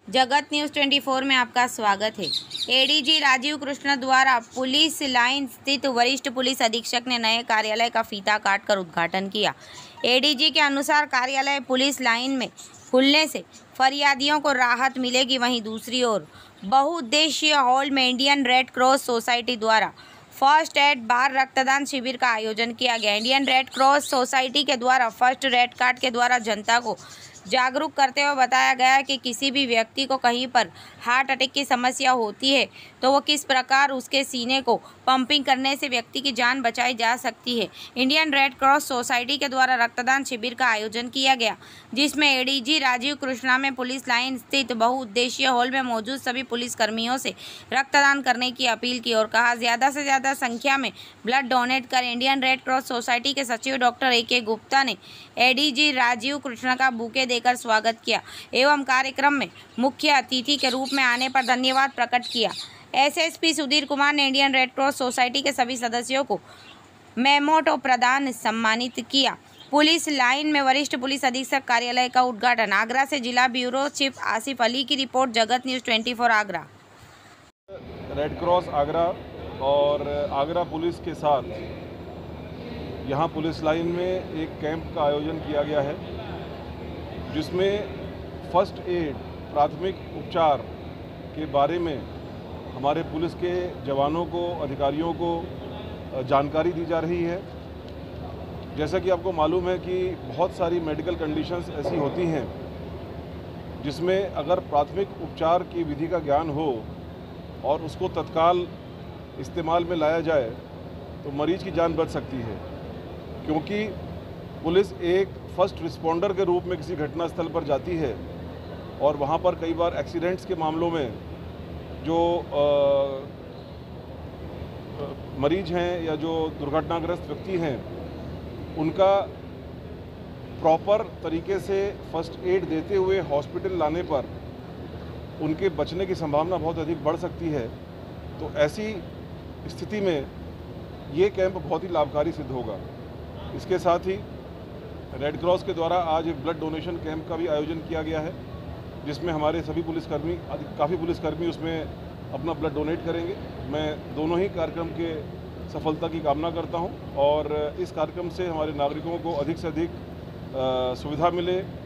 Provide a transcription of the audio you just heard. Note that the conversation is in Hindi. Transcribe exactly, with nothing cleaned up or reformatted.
जगत न्यूज़ चौबीस में आपका स्वागत है। एडीजी राजीव कृष्ण द्वारा पुलिस लाइन स्थित वरिष्ठ पुलिस अधीक्षक ने नए कार्यालय का फीता काटकर उद्घाटन किया। एडीजी के अनुसार कार्यालय पुलिस लाइन में खुलने से फरियादियों को राहत मिलेगी। वहीं दूसरी ओर बहुउद्देशीय हॉल में इंडियन रेड क्रॉस सोसाइटी द्वारा फर्स्ट एड बार रक्तदान शिविर का आयोजन किया गया। इंडियन रेड क्रॉस सोसाइटी के द्वारा फर्स्ट रेड कार्ड के द्वारा जनता को जागरूक करते हुए बताया गया कि किसी भी व्यक्ति को कहीं पर हार्ट अटैक की समस्या होती है तो वो किस प्रकार उसके सीने को पंपिंग करने से व्यक्ति की जान बचाई जा सकती है। इंडियन रेड क्रॉस सोसाइटी के द्वारा रक्तदान शिविर का आयोजन किया गया, जिसमें एडीजी राजीव कृष्णा में पुलिस लाइन स्थित बहुउद्देशीय हॉल में मौजूद सभी पुलिस कर्मियों से रक्तदान करने की अपील की और कहा ज़्यादा से ज़्यादा संख्या में ब्लड डोनेट कर। इंडियन रेड क्रॉस सोसाइटी के सचिव डॉक्टर ए के गुप्ता ने एडीजी राजीव कृष्णा का बुके देकर स्वागत किया एवं कार्यक्रम में मुख्य अतिथि के रूप में आने पर धन्यवाद प्रकट किया। एसएसपी सुधीर कुमार ने इंडियन रेड क्रॉस सोसाइटी के सभी सदस्यों को मेमोटो प्रदान सम्मानित किया। पुलिस लाइन में वरिष्ठ पुलिस अधीक्षक कार्यालय का उद्घाटन। आगरा से जिला ब्यूरो चीफ आसिफ अली की रिपोर्ट, जगत न्यूज़ चौबीस आगरा। रेड क्रॉस आगरा और आगरा पुलिस के साथ यहाँ पुलिस लाइन में एक कैंप का आयोजन किया गया है, जिसमें फर्स्ट एड प्राथमिक उपचार के बारे में हमारे पुलिस के जवानों को, अधिकारियों को जानकारी दी जा रही है। जैसा कि आपको मालूम है कि बहुत सारी मेडिकल कंडीशंस ऐसी होती हैं जिसमें अगर प्राथमिक उपचार की विधि का ज्ञान हो और उसको तत्काल इस्तेमाल में लाया जाए तो मरीज की जान बच सकती है, क्योंकि पुलिस एक फर्स्ट रिस्पॉन्डर के रूप में किसी घटनास्थल पर जाती है और वहाँ पर कई बार एक्सीडेंट्स के मामलों में जो आ, मरीज हैं या जो दुर्घटनाग्रस्त व्यक्ति हैं उनका प्रॉपर तरीके से फर्स्ट एड देते हुए हॉस्पिटल लाने पर उनके बचने की संभावना बहुत अधिक बढ़ सकती है। तो ऐसी स्थिति में ये कैंप बहुत ही लाभकारी सिद्ध होगा। इसके साथ ही रेड क्रॉस के द्वारा आज एक ब्लड डोनेशन कैंप का भी आयोजन किया गया है, जिसमें हमारे सभी पुलिसकर्मी काफ़ी पुलिसकर्मी उसमें अपना ब्लड डोनेट करेंगे। मैं दोनों ही कार्यक्रम के सफलता की कामना करता हूं और इस कार्यक्रम से हमारे नागरिकों को अधिक से अधिक सुविधा मिले,